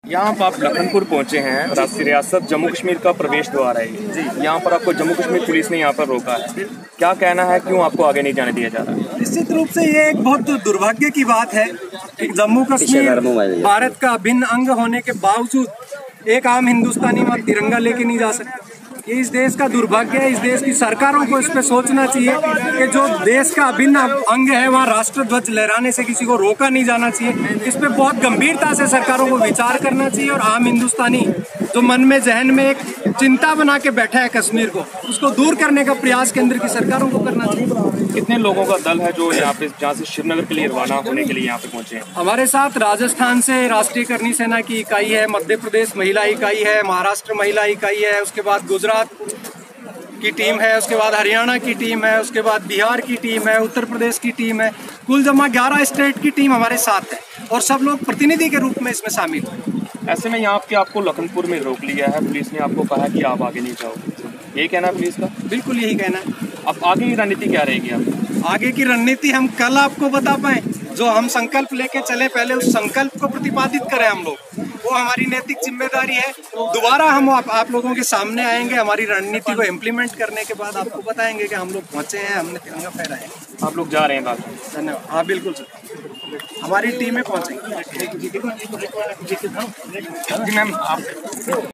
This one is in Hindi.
यहाँ पर आप लखनपुर पहुँचे हैं। राष्ट्रीय रियासत जम्मू कश्मीर का प्रवेश द्वार है जी। यहाँ पर आपको जम्मू कश्मीर पुलिस ने यहाँ पर रोका है। क्या कहना है, क्यों आपको आगे नहीं जाने दिया जा रहा है? निश्चित रूप से ये एक बहुत दुर्भाग्य की बात है कि जम्मू कश्मीर भारत का अभिन्न अंग होने के बावजूद एक आम हिंदुस्तानी वहाँ तिरंगा लेके नहीं जा सकता। ये इस देश का दुर्भाग्य है। इस देश की सरकारों को इस पे सोचना चाहिए कि जो देश का अभिन्न अंग है वहाँ राष्ट्रध्वज लहराने से किसी को रोका नहीं जाना चाहिए। इस पे बहुत गंभीरता से सरकारों को विचार करना चाहिए और आम हिंदुस्तानी जो मन में जहन में एक चिंता बना के बैठा है कश्मीर को, उसको दूर करने का प्रयास केंद्र की सरकारों को करना चाहिए। कितने लोगों का दल है जो यहाँ पे जहाँ से श्रीनगर के लिए रवाना होने के लिए यहाँ पे पहुँचे हैं? हमारे साथ राजस्थान से राष्ट्रीय करनी सेना की इकाई है, मध्य प्रदेश महिला इकाई है, महाराष्ट्र महिला इकाई है, उसके बाद गुजरात की टीम है, उसके बाद हरियाणा की टीम है, उसके बाद बिहार की टीम है, उत्तर प्रदेश की टीम है। कुल जमा 11 स्टेट की टीम हमारे साथ है और सब लोग प्रतिनिधि के रूप में इसमें शामिल हैं। ऐसे में यहाँ पे आपको लखनपुर में रोक लिया है, पुलिस ने आपको कहा कि आप आगे नहीं जाओगे, यही कहना है पुलिस का? बिल्कुल यही कहना है। अब आगे की रणनीति क्या रहेगी आप? आगे की रणनीति हम कल आपको बता पाए। जो हम संकल्प लेके चले पहले उस संकल्प को प्रतिपादित करें हम लोग, वो हमारी नैतिक जिम्मेदारी है। दोबारा हम आप लोगों के सामने आएंगे, हमारी रणनीति को इम्प्लीमेंट करने के बाद आपको बताएंगे कि हम लोग पहुंचे हैं, हमने तिरंगा फहराया है। आप लोग जा रहे हैं बात? धन्यवाद। हाँ बिल्कुल सर, हमारी टीमें पहुंचेंगी। जी मैम, आप